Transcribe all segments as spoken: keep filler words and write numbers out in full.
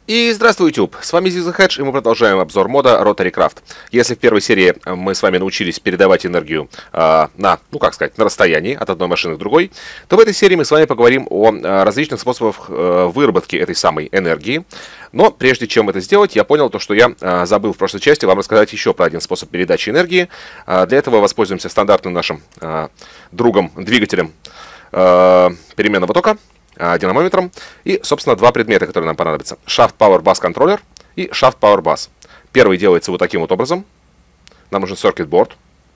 И здравствуй, YouTube! С вами ZizaHedge, и мы продолжаем обзор мода Rotary Craft. Если в первой серии мы с вами научились передавать энергию э, на, ну как сказать, на расстоянии от одной машины к другой, то в этой серии мы с вами поговорим о э, различных способах э, выработки этой самой энергии. Но прежде чем это сделать, я понял то, что я э, забыл в прошлой части вам рассказать еще про один способ передачи энергии. Э, для этого воспользуемся стандартным нашим э, другом, двигателем э, переменного тока, динамометром и, собственно, два предмета, которые нам понадобятся. Shaft Power Bus Controller и Shaft Power Bus. Первый делается вот таким вот образом. Нам нужен Circuit Board.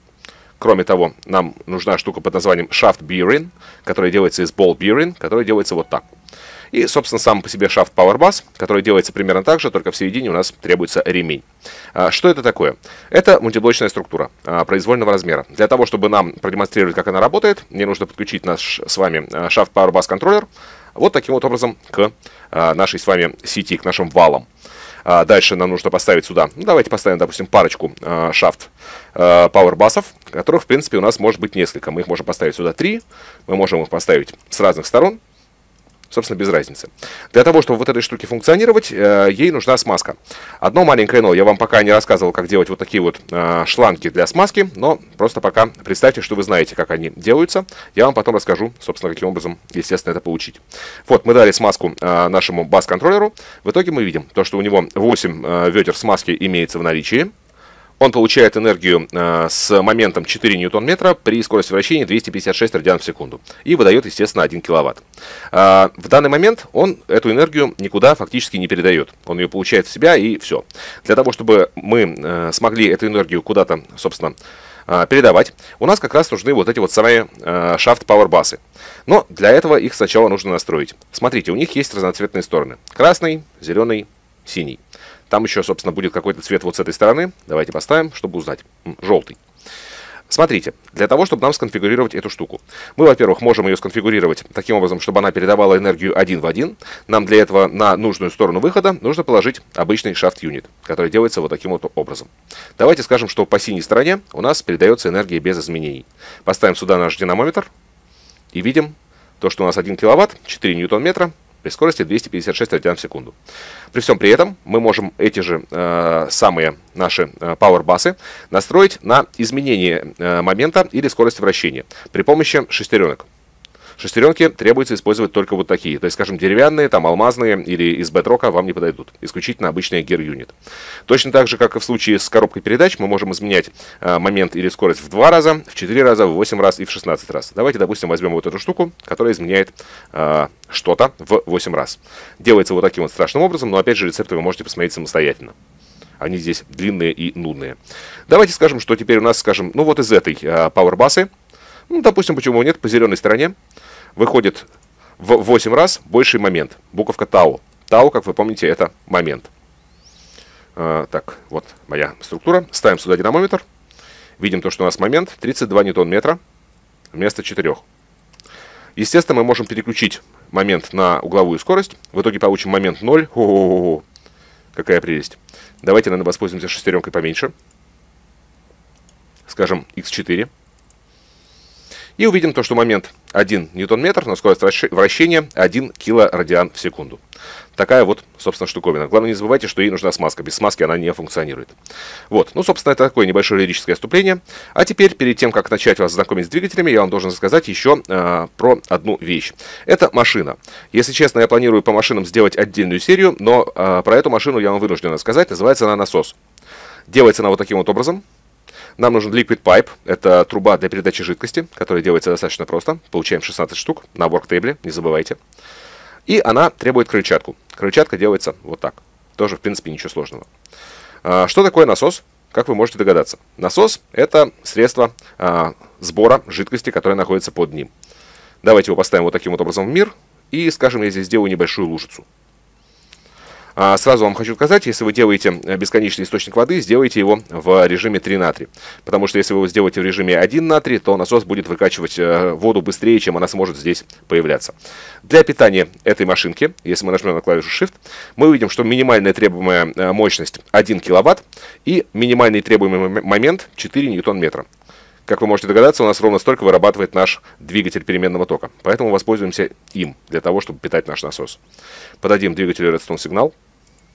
Кроме того, нам нужна штука под названием Shaft Bearing, которая делается из Ball Bearing, которая делается вот так. И, собственно, сам по себе Shaft Power Bus, который делается примерно так же, только в середине у нас требуется ремень. Что это такое? Это мультиблочная структура произвольного размера. Для того, чтобы нам продемонстрировать, как она работает, мне нужно подключить наш с вами Shaft Power Bus Controller вот таким вот образом к нашей с вами сети, к нашим валам. Дальше нам нужно поставить сюда, ну, давайте поставим, допустим, парочку Shaft Power Bus'ов, которых, в принципе, у нас может быть несколько. Мы их можем поставить сюда три, мы можем их поставить с разных сторон. Собственно, без разницы. Для того, чтобы вот этой штуке функционировать, э, ей нужна смазка. Одно маленькое но. Я вам пока не рассказывал, как делать вот такие вот э, шланги для смазки, но просто пока представьте, что вы знаете, как они делаются. Я вам потом расскажу, собственно, каким образом, естественно, это получить. Вот, мы дали смазку э, нашему бас-контроллеру. В итоге мы видим, то, что у него восемь э, ведер смазки имеется в наличии. Он получает энергию э, с моментом четыре ньютон-метра при скорости вращения двести пятьдесят шесть радианов в секунду. И выдает, естественно, один киловатт. Э, в данный момент он эту энергию никуда фактически не передает. Он ее получает в себя и все. Для того, чтобы мы э, смогли эту энергию куда-то, собственно, э, передавать, у нас как раз нужны вот эти вот самые э, Shaft Power Bus'ы. Но для этого их сначала нужно настроить. Смотрите, у них есть разноцветные стороны. Красный, зеленый, синий. Там еще, собственно, будет какой-то цвет вот с этой стороны. Давайте поставим, чтобы узнать. Желтый. Смотрите, для того, чтобы нам сконфигурировать эту штуку, мы, во-первых, можем ее сконфигурировать таким образом, чтобы она передавала энергию один в один. Нам для этого на нужную сторону выхода нужно положить обычный шафт-юнит, который делается вот таким вот образом. Давайте скажем, что по синей стороне у нас передается энергия без изменений. Поставим сюда наш динамометр и видим то, что у нас один киловатт, четыре ньютон-метра, при скорости двести пятьдесят шесть радианов в секунду. При всем при этом мы можем эти же э, самые наши э, Power Bus'ы настроить на изменение э, момента или скорости вращения при помощи шестеренок. Шестеренки требуется использовать только вот такие. То есть, скажем, деревянные, там алмазные или из бедрока вам не подойдут. Исключительно обычный гир-юнит. Точно так же, как и в случае с коробкой передач, мы можем изменять э, момент или скорость в два раза, в четыре раза, в восемь раз и в шестнадцать раз. Давайте, допустим, возьмем вот эту штуку, которая изменяет э, что-то в восемь раз. Делается вот таким вот страшным образом, но опять же рецепты вы можете посмотреть самостоятельно. Они здесь длинные и нудные. Давайте скажем, что теперь у нас, скажем, ну вот из этой э, Power Bus'ы, ну, допустим, почему нет, по зеленой стороне выходит в восемь раз больший момент. Буковка Тау. Тау, как вы помните, это момент. А, так, вот моя структура. Ставим сюда динамометр. Видим то, что у нас момент тридцать два ньютон-метра вместо четырёх. Естественно, мы можем переключить момент на угловую скорость. В итоге получим момент ноль. О-о-о-о. Какая прелесть. Давайте, наверное, воспользуемся шестеренкой поменьше. Скажем, икс четыре. И увидим то, что момент один ньютон-метр, но скорость вращения один килорадиан в секунду. Такая вот, собственно, штуковина. Главное, не забывайте, что ей нужна смазка. Без смазки она не функционирует. Вот, ну, собственно, это такое небольшое лирическое отступление. А теперь, перед тем, как начать вас знакомить с двигателями, я вам должен рассказать еще э, про одну вещь. Это машина. Если честно, я планирую по машинам сделать отдельную серию, но э, про эту машину я вам вынужден рассказать. Называется она насос. Делается она вот таким вот образом. Нам нужен liquid pipe, это труба для передачи жидкости, которая делается достаточно просто. Получаем шестнадцать штук на ворктейбле, не забывайте. И она требует крыльчатку. Крыльчатка делается вот так. Тоже, в принципе, ничего сложного. А, что такое насос? Как вы можете догадаться. Насос – это средство а, сбора жидкости, которая находится под ним. Давайте его поставим вот таким вот образом в мир. И, скажем, я здесь сделаю небольшую лужицу. Сразу вам хочу сказать, если вы делаете бесконечный источник воды, сделайте его в режиме три на три. Потому что если вы его сделаете в режиме один на три, то насос будет выкачивать воду быстрее, чем она сможет здесь появляться. Для питания этой машинки, если мы нажмем на клавишу Shift, мы увидим, что минимальная требуемая мощность один киловатт и минимальный требуемый момент четыре ньютон-метра. Как вы можете догадаться, у нас ровно столько вырабатывает наш двигатель переменного тока. Поэтому воспользуемся им для того, чтобы питать наш насос. Подадим двигателю Redstone сигнал.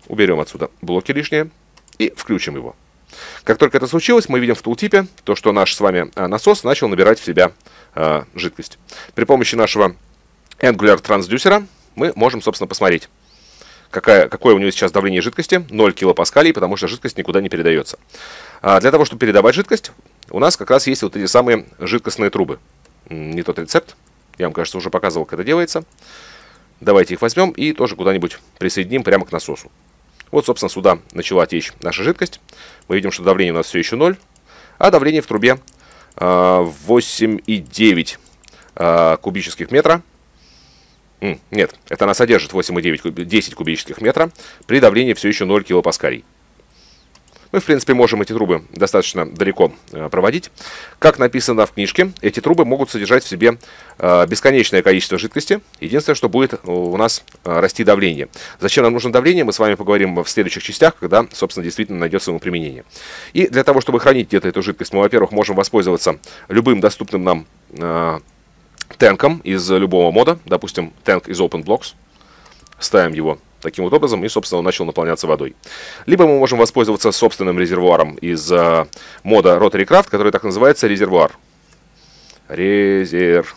уберем отсюда блоки лишние и включим его. Как только это случилось, мы видим в тултипе то, что наш с вами насос начал набирать в себя э, жидкость. При помощи нашего Angular трансдюсера мы можем, собственно, посмотреть, какая, какое у него сейчас давление жидкости. ноль килопаскалей, потому что жидкость никуда не передается. А для того, чтобы передавать жидкость, у нас как раз есть вот эти самые жидкостные трубы. Не тот рецепт. Я вам, кажется, уже показывал, как это делается. Давайте их возьмем и тоже куда-нибудь присоединим прямо к насосу. Вот, собственно, сюда начала течь наша жидкость. Мы видим, что давление у нас все еще ноль, а давление в трубе восемь и девять кубических метра. Нет, это она содержит восемь и девять, десять кубических метра при давлении все еще ноль килопаскалей. Мы, в принципе, можем эти трубы достаточно далеко э, проводить. Как написано в книжке, эти трубы могут содержать в себе э, бесконечное количество жидкости. Единственное, что будет у нас э, расти давление. Зачем нам нужно давление, мы с вами поговорим в следующих частях, когда, собственно, действительно найдется ему применение. И для того, чтобы хранить где-то эту жидкость, мы, во-первых, можем воспользоваться любым доступным нам э, танком из любого мода. Допустим, танк из OpenBlocks. Ставим его таким вот образом, и, собственно, он начал наполняться водой. Либо мы можем воспользоваться собственным резервуаром из э, мода Rotary Craft, который так называется резервуар. Резервуар.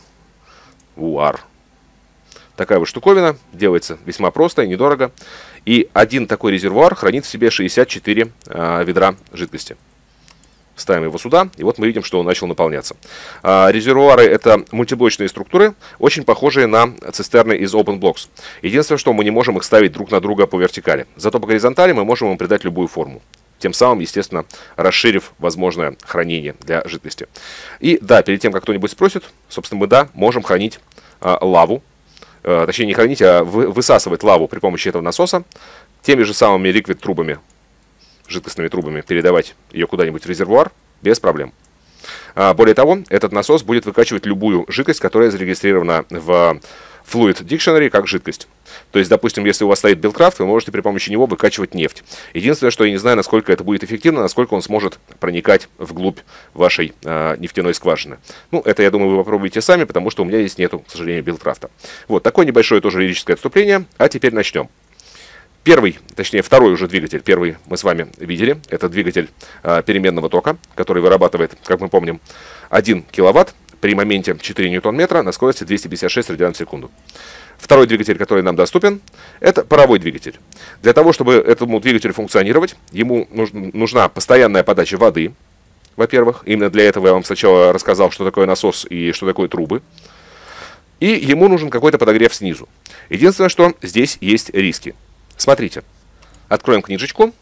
Такая вот штуковина, делается весьма просто и недорого. И один такой резервуар хранит в себе шестьдесят четыре э, ведра жидкости. Ставим его сюда, и вот мы видим, что он начал наполняться. А, резервуары — это мультиблочные структуры, очень похожие на цистерны из OpenBlocks. Единственное, что мы не можем их ставить друг на друга по вертикали. Зато по горизонтали мы можем им придать любую форму. Тем самым, естественно, расширив возможное хранение для жидкости. И да, перед тем, как кто-нибудь спросит, собственно, мы, да, можем хранить а, лаву. А, точнее, не хранить, а вы, высасывать лаву при помощи этого насоса теми же самыми ликвид-трубами, жидкостными трубами, передавать ее куда-нибудь в резервуар без проблем. А, более того, этот насос будет выкачивать любую жидкость, которая зарегистрирована в Fluid Dictionary как жидкость. То есть, допустим, если у вас стоит Buildcraft, вы можете при помощи него выкачивать нефть. Единственное, что я не знаю, насколько это будет эффективно, насколько он сможет проникать вглубь вашей а, нефтяной скважины. Ну, это, я думаю, вы попробуете сами, потому что у меня здесь нету, к сожалению, Buildcraft. Вот, такое небольшое тоже лирическое отступление. А теперь начнем. Первый, точнее второй уже двигатель, первый мы с вами видели, это двигатель э, переменного тока, который вырабатывает, как мы помним, один киловатт при моменте четыре ньютон-метра на скорости двести пятьдесят шесть радиан в секунду. Второй двигатель, который нам доступен, это паровой двигатель. Для того, чтобы этому двигателю функционировать, ему нужна постоянная подача воды, во-первых. Именно для этого я вам сначала рассказал, что такое насос и что такое трубы. И ему нужен какой-то подогрев снизу. Единственное, что здесь есть риски. Смотрите, откроем книжечку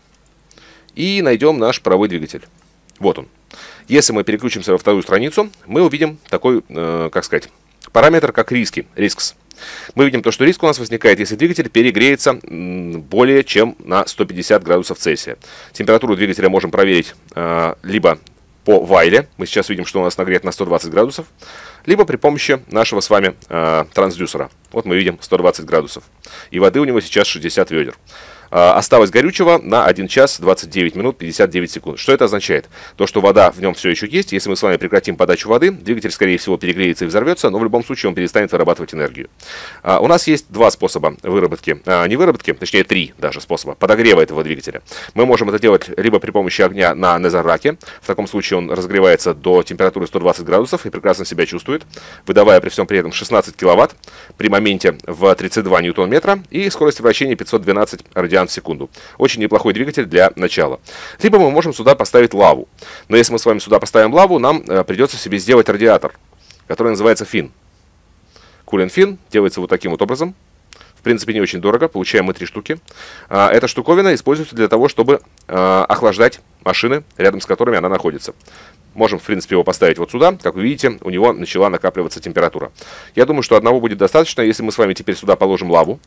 и найдем наш паровой двигатель. Вот он. Если мы переключимся во вторую страницу, мы увидим такой, э, как сказать, параметр, как риски, risks. Мы видим то, что риск у нас возникает, если двигатель перегреется более чем на сто пятьдесят градусов Цельсия. Температуру двигателя можем проверить э, либо по вайле, мы сейчас видим, что у нас нагрет на сто двадцать градусов, либо при помощи нашего с вами э, трансдюсера. Вот мы видим сто двадцать градусов. И воды у него сейчас шестьдесят ведер. Э, осталось горючего на один час двадцать девять минут пятьдесят девять секунд. Что это означает? То, что вода в нем все еще есть. Если мы с вами прекратим подачу воды, двигатель, скорее всего, перегреется и взорвется, но в любом случае он перестанет вырабатывать энергию. Э, у нас есть два способа выработки, э, не выработки, точнее три даже способа подогрева этого двигателя. Мы можем это делать либо при помощи огня на незерраке. В таком случае он разогревается до температуры сто двадцать градусов и прекрасно себя чувствует, выдавая при всем при этом шестнадцать киловатт при моменте в тридцать два ньютон-метра и скорости вращения пятьсот двенадцать радиан в секунду. Очень неплохой двигатель для начала. Либо мы можем сюда поставить лаву. Но если мы с вами сюда поставим лаву, нам э, придется себе сделать радиатор, который называется фин. Coolant fin делается вот таким вот образом. В принципе, не очень дорого. Получаем мы три штуки. А, эта штуковина используется для того, чтобы а, охлаждать машины, рядом с которыми она находится. Можем, в принципе, его поставить вот сюда. Как вы видите, у него начала накапливаться температура. Я думаю, что одного будет достаточно, если мы с вами теперь сюда положим лаву.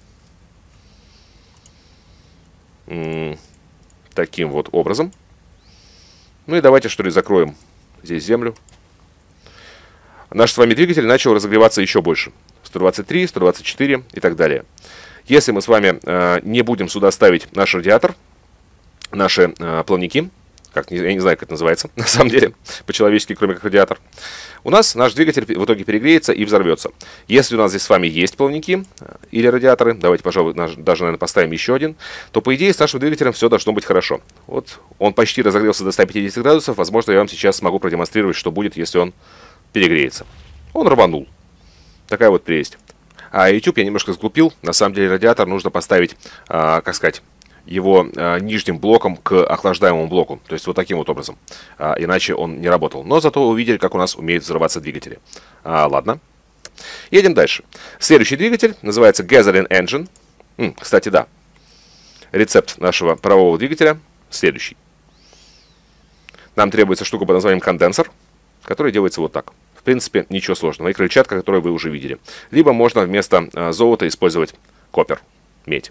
М-м, таким вот образом. Ну и давайте, что ли, закроем здесь землю. Наш с вами двигатель начал разогреваться еще больше. сто двадцать три, сто двадцать четыре и так далее. Если мы с вами э, не будем сюда ставить наш радиатор, наши э, плавники, как, я не знаю, как это называется, на самом деле, по-человечески, кроме как радиатор, у нас наш двигатель в итоге перегреется и взорвется. Если у нас здесь с вами есть плавники или радиаторы, давайте, пожалуй, даже, наверное, поставим еще один, то, по идее, с нашим двигателем все должно быть хорошо. Вот он почти разогрелся до ста пятидесяти градусов, возможно, я вам сейчас смогу продемонстрировать, что будет, если он перегреется. Он рванул. Такая вот прелесть. А YouTube я немножко сглупил. На самом деле радиатор нужно поставить, а, как сказать, его а, нижним блоком к охлаждаемому блоку. То есть вот таким вот образом. А, иначе он не работал. Но зато вы увидели, как у нас умеют взрываться двигатели. А, ладно. Едем дальше. Следующий двигатель называется Gasoline Engine. М, кстати, да. Рецепт нашего парового двигателя следующий. Нам требуется штука под названием конденсор, который делается вот так. В принципе, ничего сложного. И крыльчатка, которую вы уже видели. Либо можно вместо а, золота использовать копер, медь.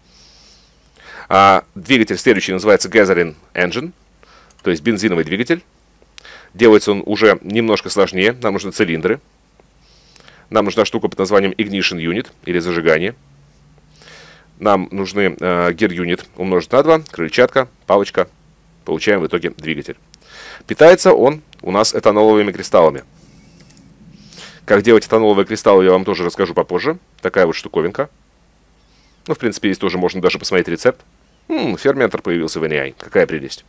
А, двигатель следующий называется Gasoline Engine, то есть бензиновый двигатель. Делается он уже немножко сложнее. Нам нужны цилиндры. Нам нужна штука под названием Ignition Unit, или зажигание. Нам нужны э, Gear Unit умножить на два, крыльчатка, палочка. Получаем в итоге двигатель. Питается он у нас этаноловыми кристаллами. Как делать этаноловые кристаллы, я вам тоже расскажу попозже. Такая вот штуковинка. Ну, в принципе, здесь тоже можно даже посмотреть рецепт. М-м, ферментор появился в эн и ай. Какая прелесть.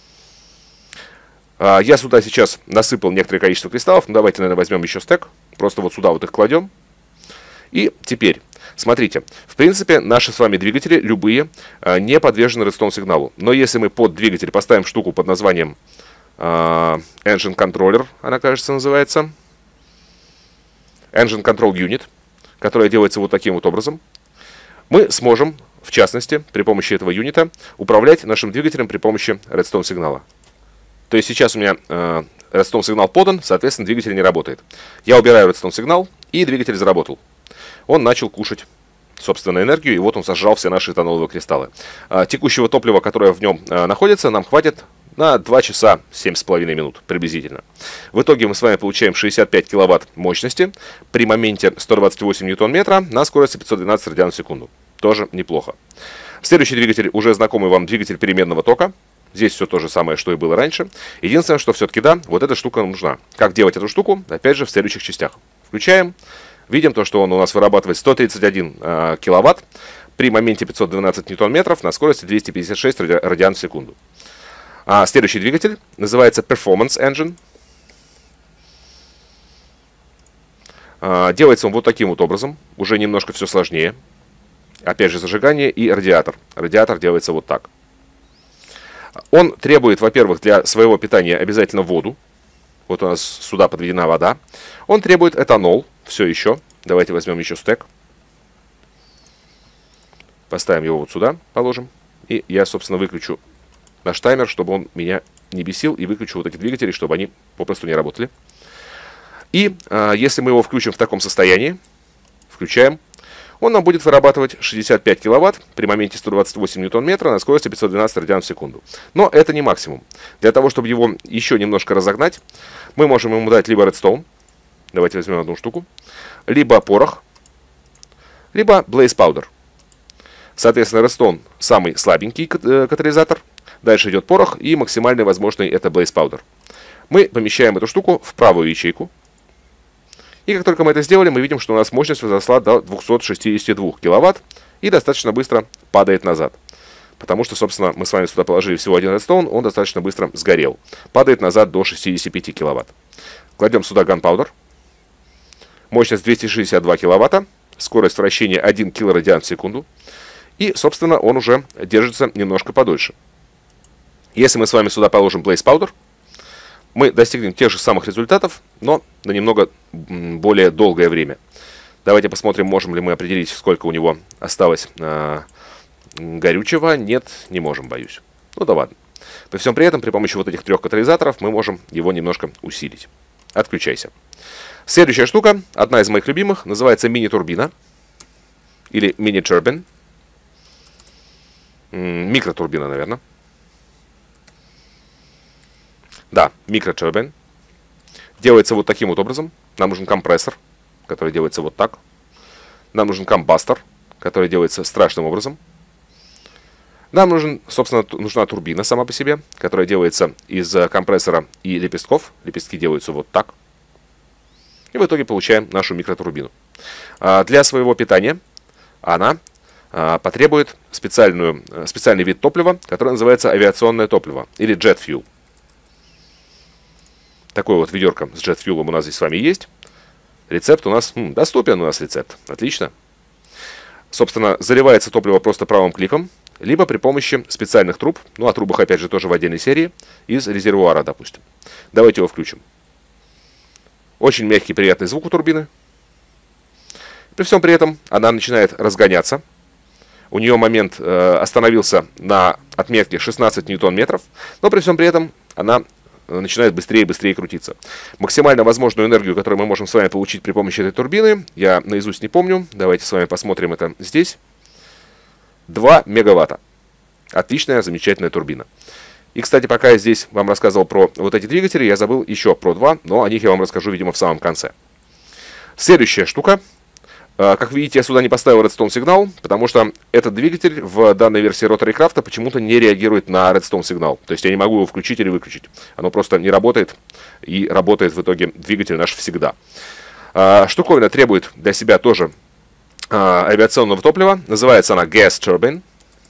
А, я сюда сейчас насыпал некоторое количество кристаллов. Ну, давайте, наверное, возьмем еще стек. Просто вот сюда вот их кладем. И теперь, смотрите. В принципе, наши с вами двигатели, любые, а, не подвержены редстоун-сигналу. Но если мы под двигатель поставим штуку под названием а, Engine Controller, она, кажется, называется. Engine Control Unit, которая делается вот таким вот образом, мы сможем, в частности, при помощи этого юнита, управлять нашим двигателем при помощи редстоун сигнала. То есть сейчас у меня э, редстоун сигнал подан, соответственно, двигатель не работает. Я убираю редстоун сигнал, и двигатель заработал. Он начал кушать, собственно, энергию, и вот он сожрал все наши этаноловые кристаллы. Э, текущего топлива, которое в нем э, находится, нам хватит на два часа семь с половиной минут приблизительно. В итоге мы с вами получаем шестьдесят пять киловатт мощности при моменте сто двадцать восемь ньютон-метра на скорости пятьсот двенадцать радиан в секунду. Тоже неплохо. Следующий двигатель, уже знакомый вам двигатель переменного тока. Здесь все то же самое, что и было раньше. Единственное, что все-таки да, вот эта штука нужна. Как делать эту штуку? Опять же, в следующих частях. Включаем. Видим то, что он у нас вырабатывает сто тридцать один э, киловатт при моменте пятьсот двенадцать ньютон-метров на скорости двести пятьдесят шесть ради радиан в секунду. А следующий двигатель называется Performance Engine. А, делается он вот таким вот образом. Уже немножко все сложнее. Опять же, зажигание и радиатор. Радиатор делается вот так. Он требует, во-первых, для своего питания обязательно воду. Вот у нас сюда подведена вода. Он требует этанол. Все еще. Давайте возьмем еще стек. Поставим его вот сюда, положим. И я, собственно, выключу наш таймер, чтобы он меня не бесил, и выключу вот эти двигатели, чтобы они попросту не работали. И э, если мы его включим в таком состоянии, включаем, он нам будет вырабатывать шестьдесят пять киловатт при моменте сто двадцать восемь ньютон-метра на скорости пятьсот двенадцать радиан в секунду. Но это не максимум. Для того, чтобы его еще немножко разогнать, мы можем ему дать либо редстоун, давайте возьмем одну штуку, либо порох, либо blaze powder. Соответственно, редстоун самый слабенький катализатор. Дальше идет порох, и максимальный возможный это blaze powder. Мы помещаем эту штуку в правую ячейку. И как только мы это сделали, мы видим, что у нас мощность возросла до двухсот шестидесяти двух киловатт и достаточно быстро падает назад. Потому что, собственно, мы с вами сюда положили всего один редстоун, он достаточно быстро сгорел. Падает назад до шестидесяти пяти киловатт. Кладем сюда gunpowder. Мощность двести шестьдесят два киловатта, скорость вращения один килорадиан в секунду. И, собственно, он уже держится немножко подольше. Если мы с вами сюда положим blaze powder, мы достигнем тех же самых результатов, но на немного более долгое время. Давайте посмотрим, можем ли мы определить, сколько у него осталось э, горючего. Нет, не можем, боюсь. Ну да ладно. При всем при этом, при помощи вот этих трех катализаторов, мы можем его немножко усилить. Отключайся. Следующая штука, одна из моих любимых, называется мини-турбина. Или мини-турбин. Микротурбина, наверное. Да, микротурбин. Делается вот таким вот образом. Нам нужен компрессор, который делается вот так. Нам нужен комбастер, который делается страшным образом. Нам нужен, собственно, нужна турбина сама по себе, которая делается из компрессора и лепестков. Лепестки делаются вот так. И в итоге получаем нашу микротурбину. Для своего питания она потребует специальную, специальный вид топлива, который называется авиационное топливо или jet fuel. Такое вот ведерко с jet fuel у нас здесь с вами есть. Рецепт у нас м, доступен, у нас рецепт. Отлично. Собственно, заливается топливо просто правым кликом, либо при помощи специальных труб, ну о трубах опять же тоже в отдельной серии, из резервуара, допустим. Давайте его включим. Очень мягкий, приятный звук у турбины. При всем при этом она начинает разгоняться. У нее момент э, остановился на отметке шестнадцать ньютон-метров, но при всем при этом она начинает быстрее и быстрее крутиться. Максимально возможную энергию, которую мы можем с вами получить при помощи этой турбины, я наизусть не помню. Давайте с вами посмотрим это здесь. два мегаватта. Отличная, замечательная турбина. И, кстати, пока я здесь вам рассказывал про вот эти двигатели, я забыл еще про два, но о них я вам расскажу, видимо, в самом конце. Следующая штука. Как видите, я сюда не поставил Redstone сигнал, потому что этот двигатель в данной версии Rotary Craft почему-то не реагирует на Redstone сигнал. То есть я не могу его включить или выключить. Оно просто не работает, и работает в итоге двигатель наш всегда. Штуковина требует для себя тоже авиационного топлива. Называется она Gas Turbine.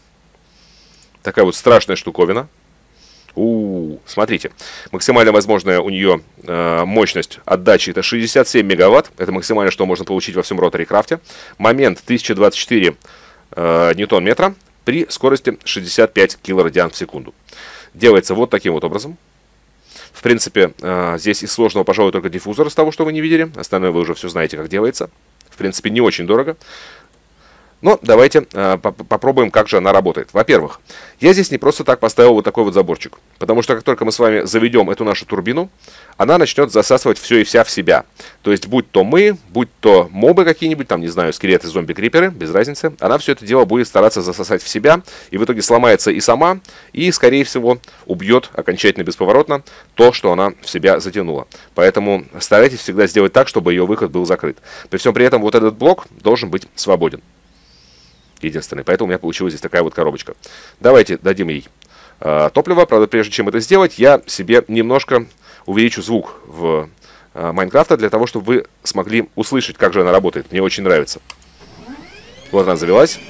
Такая вот страшная штуковина. У-у-у, смотрите, максимально возможная у нее э, мощность отдачи это шестьдесят семь мегаватт. Это максимально, что можно получить во всем Rotary Craft. Момент тысяча двадцать четыре э, ньютон-метра при скорости шестьдесят пять килорадиан в секунду. Делается вот таким вот образом. В принципе, э, здесь из сложного, пожалуй, только диффузор из того, что вы не видели. Остальное вы уже все знаете, как делается. В принципе, не очень дорого. Но давайте э, попробуем, как же она работает. Во-первых, я здесь не просто так поставил вот такой вот заборчик. Потому что как только мы с вами заведем эту нашу турбину, она начнет засасывать все и вся в себя. То есть, будь то мы, будь то мобы какие-нибудь, там, не знаю, скелеты, зомби-криперы, без разницы, она все это дело будет стараться засосать в себя, и в итоге сломается и сама, и, скорее всего, убьет окончательно бесповоротно то, что она в себя затянула. Поэтому старайтесь всегда сделать так, чтобы ее выход был закрыт. При всем при этом вот этот блок должен быть свободен. Единственный. Поэтому у меня получилась здесь такая вот коробочка. Давайте дадим ей э, топливо. Правда, прежде чем это сделать, я себе немножко увеличу звук в э, Майнкрафта, для того, чтобы вы смогли услышать, как же она работает. Мне очень нравится. Вот она завелась.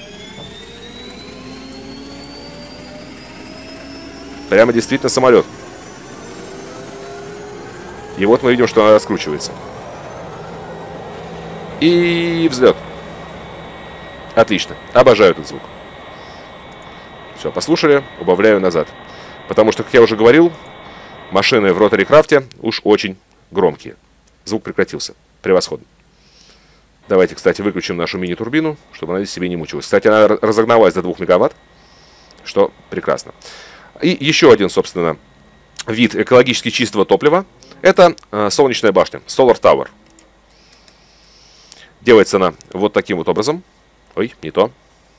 Прямо действительно самолет. И вот мы видим, что она раскручивается. И взлет. Отлично. Обожаю этот звук. Все, послушали, убавляю назад. Потому что, как я уже говорил, машины в Rotary Craft уж очень громкие. Звук прекратился. Превосходно. Давайте, кстати, выключим нашу мини-турбину, чтобы она здесь себе не мучилась. Кстати, она разогналась до двух мегаватт, что прекрасно. И еще один, собственно, вид экологически чистого топлива. Это э, солнечная башня, Solar Tower. Делается она вот таким вот образом. Ой, не то.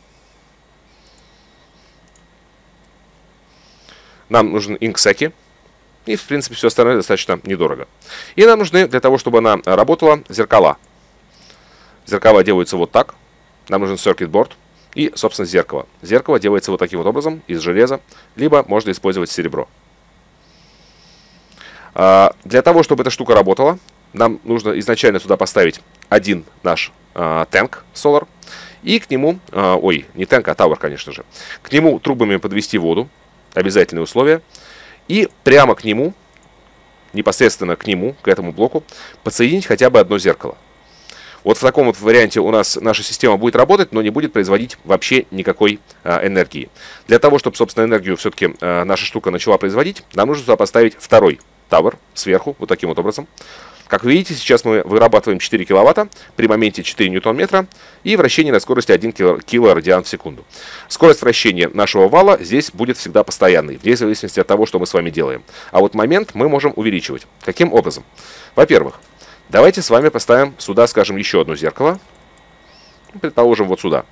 Нам нужны инксеки. И, в принципе, все остальное достаточно недорого. И нам нужны, для того, чтобы она работала, зеркала. Зеркала делаются вот так. Нам нужен circuit board и, собственно, зеркало. Зеркало делается вот таким вот образом, из железа. Либо можно использовать серебро. Для того, чтобы эта штука работала, нам нужно изначально сюда поставить один наш танк Solar. И к нему, э, ой, не танк, а Tower, конечно же. К нему трубами подвести воду, обязательные условия. И прямо к нему, непосредственно к нему, к этому блоку, подсоединить хотя бы одно зеркало. Вот в таком вот варианте у нас наша система будет работать, но не будет производить вообще никакой э, энергии. Для того, чтобы, собственно, энергию все-таки э, наша штука начала производить, нам нужно сюда поставить второй Tower сверху, вот таким вот образом. Как вы видите, сейчас мы вырабатываем четыре киловатта при моменте четыре ньютон-метра и вращение на скорости один килорадиан в секунду. Скорость вращения нашего вала здесь будет всегда постоянной, вне зависимости от того, что мы с вами делаем. А вот момент мы можем увеличивать. Каким образом? Во-первых, давайте с вами поставим сюда, скажем, еще одно зеркало. Предположим, вот сюда.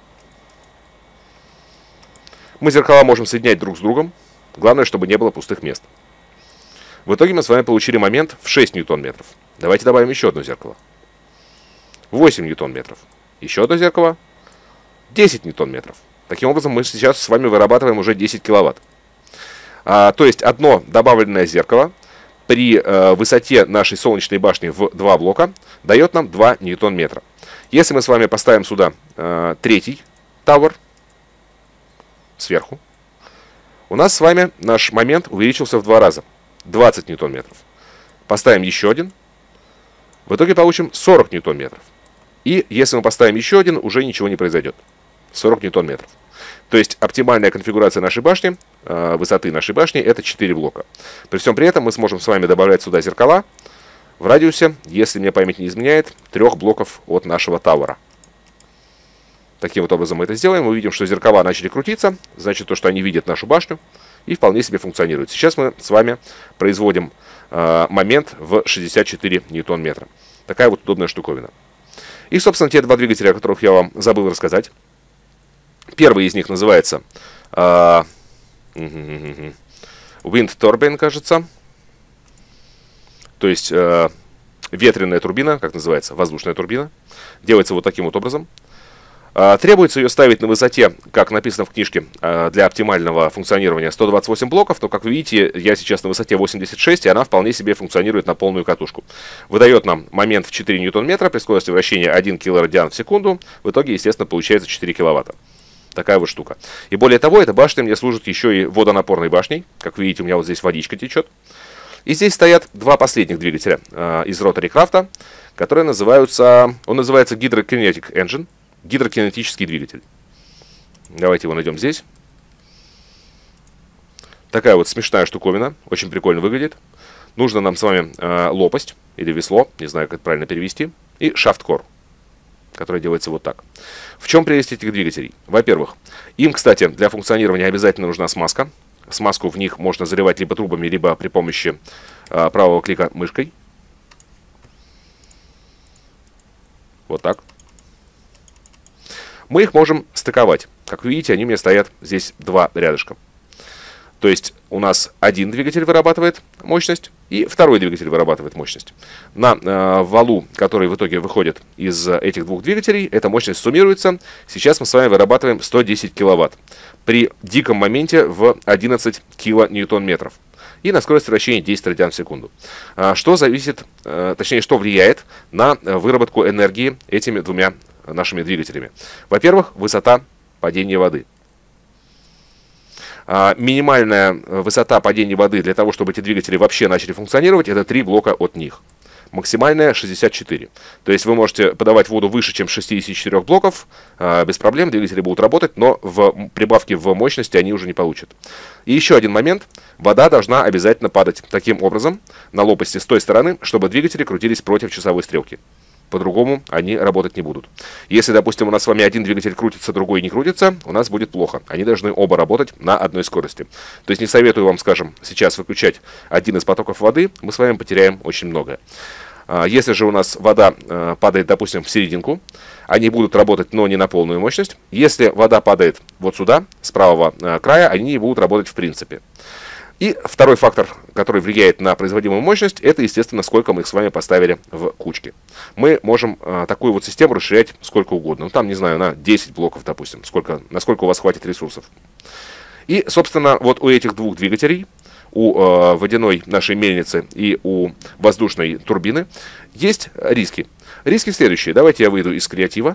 Мы зеркала можем соединять друг с другом. Главное, чтобы не было пустых мест. В итоге мы с вами получили момент в шесть ньютон-метров. Давайте добавим еще одно зеркало. восемь ньютон-метров. Еще одно зеркало. десять ньютон-метров. Таким образом, мы сейчас с вами вырабатываем уже десять киловатт. А, то есть одно добавленное зеркало при э, высоте нашей солнечной башни в два блока дает нам два ньютон-метра. Если мы с вами поставим сюда э, третий тавер сверху, у нас с вами наш момент увеличился в два раза. двадцать ньютон-метров. Поставим еще один. В итоге получим сорок ньютон-метров. И если мы поставим еще один, уже ничего не произойдет. сорок ньютон-метров. То есть оптимальная конфигурация нашей башни, э, высоты нашей башни, это четыре блока. При всем при этом мы сможем с вами добавлять сюда зеркала в радиусе, если мне память не изменяет, трех блоков от нашего тавера. Таким вот образом мы это сделаем. Мы увидим, что зеркала начали крутиться, значит то, что они видят нашу башню и вполне себе функционируют. Сейчас мы с вами производим э, момент в шестьдесят четыре ньютон-метра. Такая вот удобная штуковина. И, собственно, те два двигателя, о которых я вам забыл рассказать. Первый из них называется э, Wind Turbine, кажется. То есть э, ветреная турбина, как называется, воздушная турбина. Делается вот таким вот образом. Э, требуется ее ставить на высоте, как написано в книжке, э, для оптимального функционирования сто двадцать восемь блоков. Но, как вы видите, я сейчас на высоте восемьдесят шесть, и она вполне себе функционирует на полную катушку. Выдает нам момент в четыре ньютон-метра при скорости вращения один килорадиан в секунду. В итоге, естественно, получается четыре киловатта. Такая вот штука. И более того, эта башня мне служит еще и водонапорной башней. Как вы видите, у меня вот здесь водичка течет. И здесь стоят два последних двигателя э, из Rotary Craft, которые называются... Он называется Hydrokinetic Engine. Гидрокинетический двигатель. Давайте его найдем здесь. Такая вот смешная штуковина. Очень прикольно выглядит. Нужно нам с вами э, лопасть или весло. Не знаю, как это правильно перевести. И шафт-кор, который делается вот так. В чем прелесть этих двигателей? Во-первых, им, кстати, для функционирования обязательно нужна смазка. Смазку в них можно заливать либо трубами, либо при помощи э, правого клика мышкой. Вот так. Мы их можем стыковать. Как вы видите, они у меня стоят здесь два рядышком. То есть у нас один двигатель вырабатывает мощность, и второй двигатель вырабатывает мощность. На э, валу, который в итоге выходит из этих двух двигателей, эта мощность суммируется. Сейчас мы с вами вырабатываем сто десять киловатт при диком моменте в одиннадцать килоньютон-метров и на скорость вращения десять радиан в секунду. А, что зависит, э, точнее, что влияет на выработку энергии этими двумя нашими двигателями? Во-первых, высота падения воды. Минимальная высота падения воды для того, чтобы эти двигатели вообще начали функционировать, это три блока от них. Максимальная шестьдесят четыре. То есть вы можете подавать воду выше, чем шестьдесят четыре блоков, без проблем, двигатели будут работать, но в прибавке в мощности они уже не получат. И еще один момент. Вода должна обязательно падать таким образом на лопасти с той стороны, чтобы двигатели крутились против часовой стрелки. По-другому они работать не будут. Если, допустим, у нас с вами один двигатель крутится, другой не крутится, у нас будет плохо. Они должны оба работать на одной скорости. То есть не советую вам, скажем, сейчас выключать один из потоков воды, мы с вами потеряем очень многое. Если же у нас вода падает, допустим, в серединку, они будут работать, но не на полную мощность. Если вода падает вот сюда, с правого края, они не будут работать в принципе. И второй фактор, который влияет на производимую мощность, это, естественно, сколько мы их с вами поставили в кучке. Мы можем э, такую вот систему расширять сколько угодно. Ну, там, не знаю, на десять блоков, допустим, сколько, насколько у вас хватит ресурсов. И, собственно, вот у этих двух двигателей, у э, водяной нашей мельницы и у воздушной турбины, есть риски. Риски следующие. Давайте я выйду из креатива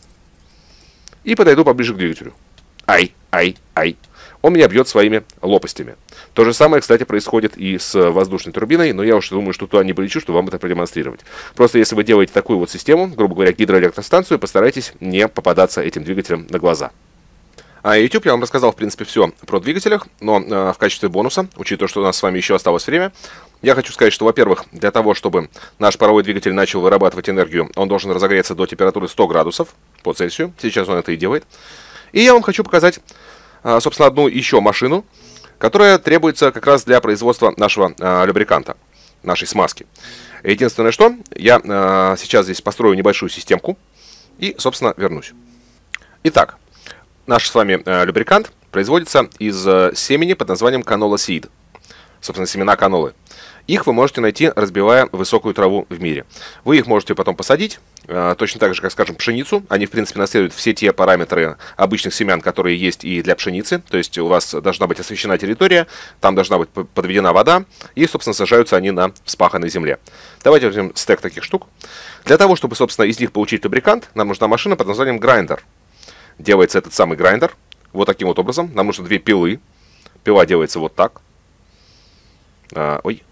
и подойду поближе к двигателю. Ай, ай, ай. Он меня бьет своими лопастями. То же самое, кстати, происходит и с воздушной турбиной, но я уж думаю, что туда не полечу, чтобы вам это продемонстрировать. Просто если вы делаете такую вот систему, грубо говоря, гидроэлектростанцию, постарайтесь не попадаться этим двигателем на глаза. А YouTube я вам рассказал, в принципе, все про двигателях, но э, в качестве бонуса, учитывая, что у нас с вами еще осталось время, я хочу сказать, что, во-первых, для того, чтобы наш паровой двигатель начал вырабатывать энергию, он должен разогреться до температуры сто градусов по Цельсию. Сейчас он это и делает. И я вам хочу показать, собственно, одну еще машину, которая требуется как раз для производства нашего э, любриканта, нашей смазки. Единственное, что я э, сейчас здесь построю небольшую системку и, собственно, вернусь. Итак, наш с вами э, любрикант производится из э, семени под названием Canola Seed. Собственно, семена канолы. Их вы можете найти, разбивая высокую траву в мире. Вы их можете потом посадить, э, точно так же, как, скажем, пшеницу. Они, в принципе, наследуют все те параметры обычных семян, которые есть и для пшеницы. То есть у вас должна быть освещена территория, там должна быть подведена вода, и, собственно, сажаются они на вспаханной земле. Давайте возьмем стек таких штук. Для того, чтобы, собственно, из них получить лубрикант, нам нужна машина под названием грайндер. Делается этот самый грайндер вот таким вот образом. Нам нужно две пилы. Пила делается вот так. А, ой.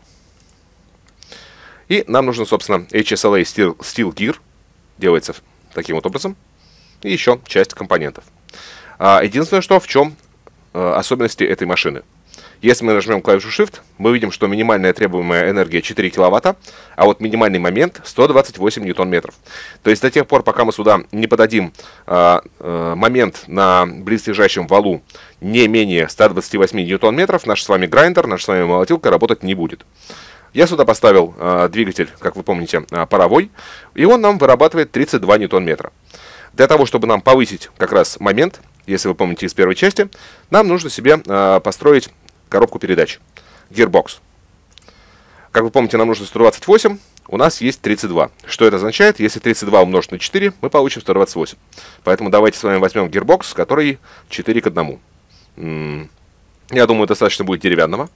И нам нужно, собственно, эйч эс эл эй Steel, Steel Gear. Делается таким вот образом. И еще часть компонентов. А, единственное, что в чем а, особенности этой машины. Если мы нажмем клавишу Shift, мы видим, что минимальная требуемая энергия четыре киловатта, а вот минимальный момент сто двадцать восемь ньютон-метров. То есть до тех пор, пока мы сюда не подадим а, а, момент на близлежащем валу не менее ста двадцати восьми ньютон-метров, наш с вами грайндер, наша с вами молотилка работать не будет. Я сюда поставил а, двигатель, как вы помните, а, паровой, и он нам вырабатывает тридцать два ньютон-метра. Для того, чтобы нам повысить как раз момент, если вы помните из первой части, нам нужно себе а, построить коробку передач. Gearbox. Как вы помните, нам нужно сто двадцать восемь, у нас есть тридцать два. Что это означает? Если тридцать два умножить на четыре, мы получим сто двадцать восемь. Поэтому давайте с вами возьмем Gearbox, который четыре к одному. Я думаю, достаточно будет деревянного.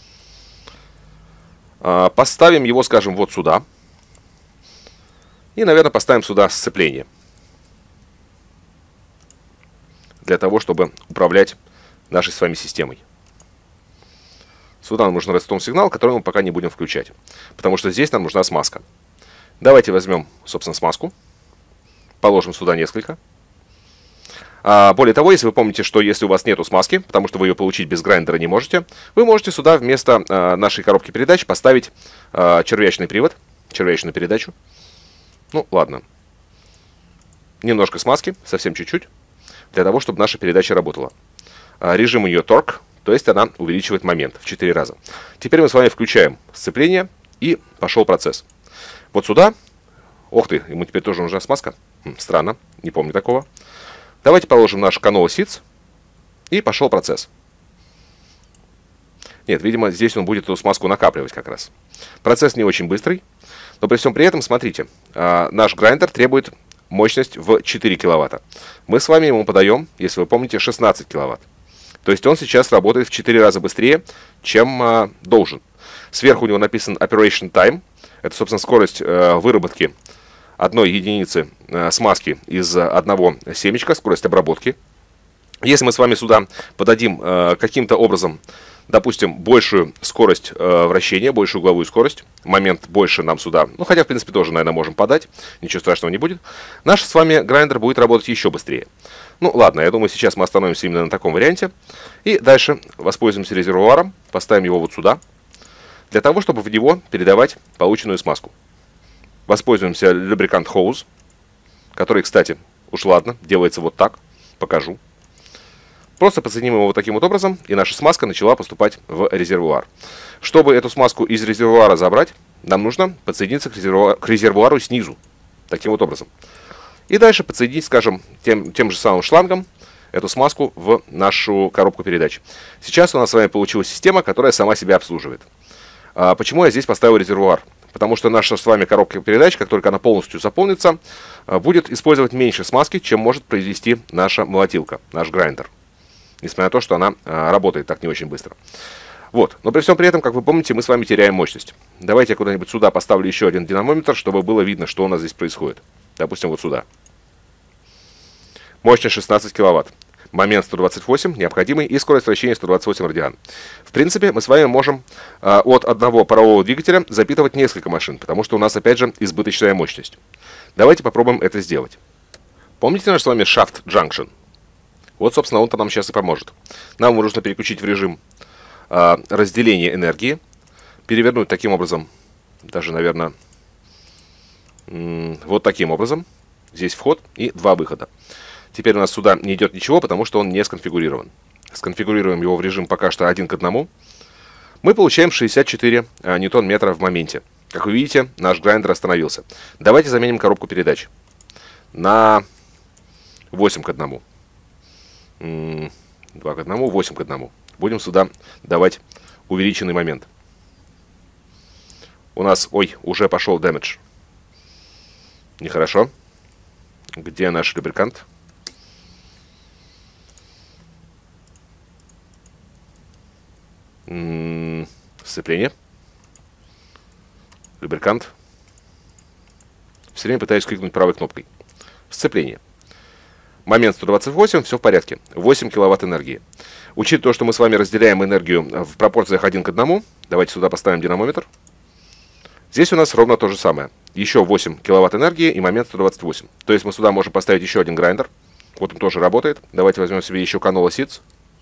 Поставим его, скажем, вот сюда. И, наверное, поставим сюда сцепление. Для того, чтобы управлять нашей с вами системой. Сюда нам нужен редстоун-сигнал, который мы пока не будем включать. Потому что здесь нам нужна смазка. Давайте возьмем, собственно, смазку. Положим сюда несколько. А, более того, если вы помните, что если у вас нету смазки, потому что вы ее получить без грайндера не можете, вы можете сюда вместо а, нашей коробки передач поставить а, червячный привод, червячную передачу. Ну, ладно. Немножко смазки, совсем чуть-чуть, для того, чтобы наша передача работала. А, режим ее торк. То есть она увеличивает момент в четыре раза. Теперь мы с вами включаем сцепление, и пошел процесс. Вот сюда. Ох ты, ему теперь тоже нужна смазка. Хм, странно, не помню такого. Давайте положим наш Canoa Seeds, и пошел процесс. Нет, видимо, здесь он будет эту смазку накапливать как раз. Процесс не очень быстрый, но при всем при этом, смотрите, наш грайндер требует мощность в четыре киловатта. Мы с вами ему подаем, если вы помните, шестнадцать киловатт. То есть он сейчас работает в четыре раза быстрее, чем а, должен. Сверху у него написан Operation Time. Это, собственно, скорость а, выработки одной единицы а, смазки из одного семечка, скорость обработки. Если мы с вами сюда подадим а, каким-то образом, допустим, большую скорость а, вращения, большую угловую скорость, момент больше нам сюда, ну, хотя, в принципе, тоже, наверное, можем подать, ничего страшного не будет, наш с вами грайндер будет работать еще быстрее. Ну, ладно, я думаю, сейчас мы остановимся именно на таком варианте. И дальше воспользуемся резервуаром, поставим его вот сюда, для того, чтобы в него передавать полученную смазку. Воспользуемся Lubricant Hose, который, кстати, уж ладно, делается вот так, покажу. Просто подсоединим его вот таким вот образом, и наша смазка начала поступать в резервуар. Чтобы эту смазку из резервуара забрать, нам нужно подсоединиться к резервуару, к резервуару снизу, таким вот образом. И дальше подсоединить, скажем, тем, тем же самым шлангом эту смазку в нашу коробку передач. Сейчас у нас с вами получилась система, которая сама себя обслуживает. А почему я здесь поставил резервуар? Потому что наша с вами коробка передач, как только она полностью заполнится, будет использовать меньше смазки, чем может произвести наша молотилка, наш грайндер. Несмотря на то, что она работает так не очень быстро. Вот. Но при всем при этом, как вы помните, мы с вами теряем мощность. Давайте я куда-нибудь сюда поставлю еще один динамометр, чтобы было видно, что у нас здесь происходит. Допустим, вот сюда. Мощность шестнадцать киловатт. Момент сто двадцать восемь необходимый и скорость вращения сто двадцать восемь радиан. В принципе, мы с вами можем э, от одного парового двигателя запитывать несколько машин, потому что у нас, опять же, избыточная мощность. Давайте попробуем это сделать. Помните наш с вами Shaft Junction? Вот, собственно, он-то нам сейчас и поможет. Нам нужно переключить в режим э, разделения энергии, перевернуть таким образом, даже, наверное, вот таким образом. Здесь вход и два выхода. Теперь у нас сюда не идет ничего, потому что он не сконфигурирован. Сконфигурируем его в режим пока что один к одному. Мы получаем шестьдесят четыре ньютон-метра в моменте. Как вы видите, наш грайндер остановился. Давайте заменим коробку передач на восемь к одному. два к одному, восемь к одному. Будем сюда давать увеличенный момент. у нас, ой, уже пошел дэмэдж. Нехорошо. Где наш любрикант? М-м, сцепление. Любрикант. Все время пытаюсь кликнуть правой кнопкой. Сцепление. Момент сто двадцать восемь, все в порядке. восемь киловатт энергии. Учитывая то, что мы с вами разделяем энергию в пропорциях один к одному, давайте сюда поставим динамометр. Здесь у нас ровно то же самое. Еще восемь киловатт энергии и момент сто двадцать восемь. То есть мы сюда можем поставить еще один грайндер. Вот он тоже работает. Давайте возьмем себе еще Canola Seeds.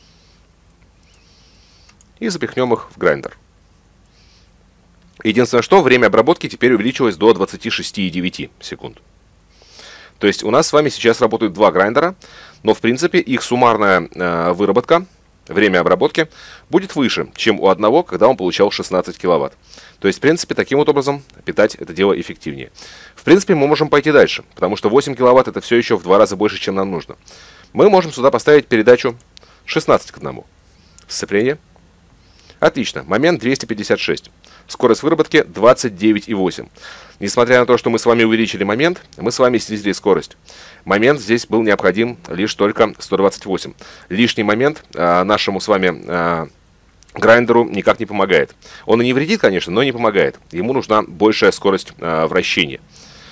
И запихнем их в грайндер. Единственное, что время обработки теперь увеличилось до двадцати шести и девяти секунд. То есть у нас с вами сейчас работают два грайндера, но в принципе их суммарная э, выработка, время обработки, будет выше, чем у одного, когда он получал шестнадцать киловатт. То есть в принципе таким вот образом питать это дело эффективнее. В принципе мы можем пойти дальше, потому что восемь киловатт это все еще в два раза больше, чем нам нужно. Мы можем сюда поставить передачу шестнадцать к одному. Сцепление. Отлично. Момент двести пятьдесят шесть. Скорость выработки двадцать девять и восемь. Несмотря на то, что мы с вами увеличили момент, мы с вами снизили скорость. Момент здесь был необходим лишь только сто двадцать восемь. Лишний момент а, нашему с вами а, грайндеру никак не помогает. Он и не вредит, конечно, но не помогает. Ему нужна большая скорость а, вращения.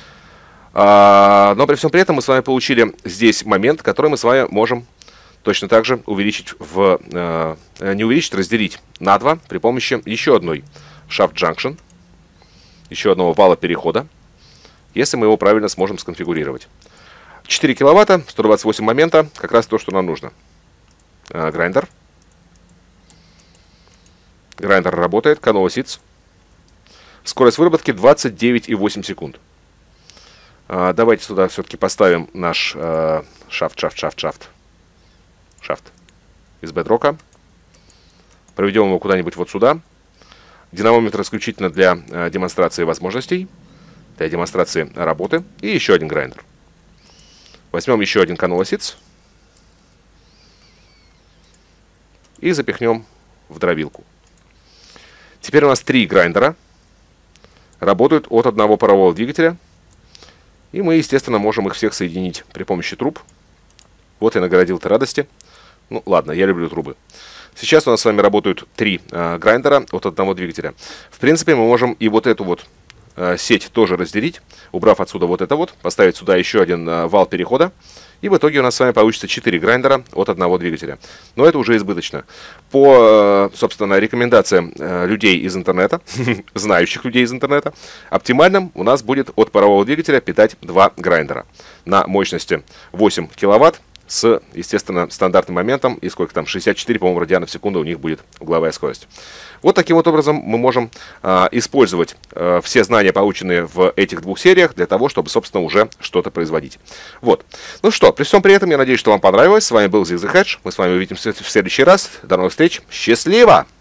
А, но при всем при этом мы с вами получили здесь момент, который мы с вами можем точно так же увеличить в... А, не увеличить, разделить на два при помощи еще одной Shaft Junction, еще одного вала перехода, если мы его правильно сможем сконфигурировать. четыре киловатта, сто двадцать восемь момента, как раз то, что нам нужно. А, грайндер. Грайндер работает, Canola Seeds. Скорость выработки двадцать девять и восемь секунд. А, давайте сюда все-таки поставим наш а, шафт, шафт, шафт, шафт. Шафт из бедрока. Проведем его куда-нибудь вот сюда. Динамометр исключительно для э, демонстрации возможностей, для демонстрации работы. И еще один грайндер. Возьмем еще один Canola Seeds. И запихнем в дровилку. Теперь у нас три грайндера. Работают от одного парового двигателя. И мы, естественно, можем их всех соединить при помощи труб. Вот я наградил-то радости. Ну, ладно, я люблю трубы. Сейчас у нас с вами работают три э, грайндера от одного двигателя. В принципе, мы можем и вот эту вот э, сеть тоже разделить, убрав отсюда вот это вот, поставить сюда еще один э, вал перехода. И в итоге у нас с вами получится четыре грайндера от одного двигателя. Но это уже избыточно. По, э, собственно, рекомендациям э, людей из интернета, знающих людей из интернета, оптимальным у нас будет от парового двигателя питать два грайндера на мощности восемь киловатт. С, естественно, стандартным моментом, и сколько там, шестьдесят четыре, по-моему, радианов в секунду у них будет угловая скорость. Вот таким вот образом мы можем а, использовать а, все знания, полученные в этих двух сериях, для того, чтобы, собственно, уже что-то производить. Вот. Ну что, при всем при этом, я надеюсь, что вам понравилось. С вами был Zig the Hedge. Мы с вами увидимся в следующий раз. До новых встреч. Счастливо!